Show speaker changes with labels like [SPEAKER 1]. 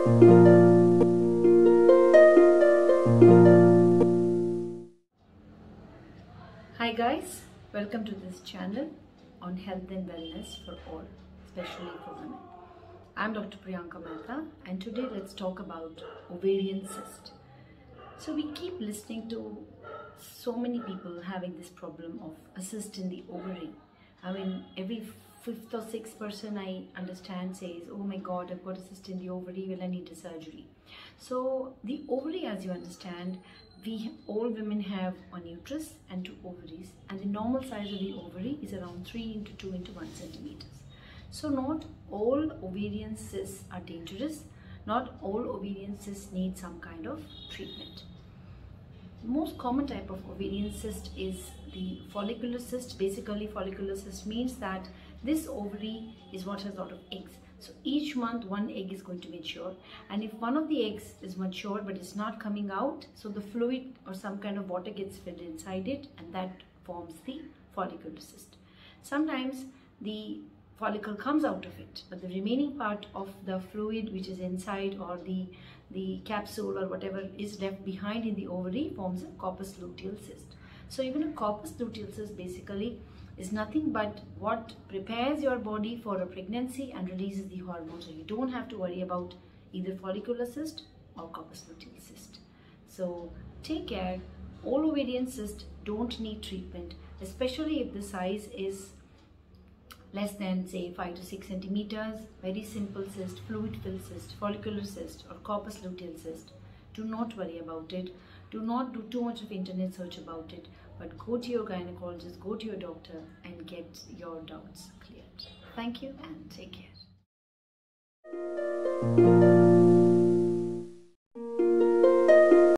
[SPEAKER 1] Hi guys, welcome to this channel on health and wellness for all, especially for women. I'm Dr. Priyanka Mehta, and today let's talk about ovarian cyst. So we keep listening to so many people having this problem of a cyst in the ovary. I mean, every fifth or sixth person I understand says, oh my god, I've got a cyst in the ovary, will I need a surgery? So the ovary, as you understand, all women have one uterus and two ovaries, and the normal size of the ovary is around 3 into 2 into 1 centimeters. So not all ovarian cysts are dangerous. Not all ovarian cysts need some kind of treatment. The most common type of ovarian cyst is the follicular cyst. Basically, follicular cyst means that this ovary is what has a lot of eggs. So each month one egg is going to mature, and if one of the eggs is mature but it's not coming out, so the fluid or some kind of water gets filled inside it, and that forms the follicular cyst. Sometimes the follicle comes out of it, but the remaining part of the fluid which is inside, or the capsule or whatever is left behind in the ovary, forms a corpus luteal cyst. So even a corpus luteal cyst basically is nothing but what prepares your body for a pregnancy and releases the hormone. So you don't have to worry about either follicular cyst or corpus luteal cyst. So take care. All ovarian cysts don't need treatment, especially if the size is less than say 5 to 6 centimeters. Very simple cyst, fluid filled cyst, follicular cyst or corpus luteal cyst. Do not worry about it. Do not do too much of internet search about it, but go to your gynecologist, go to your doctor and get your doubts cleared. Thank you and take care.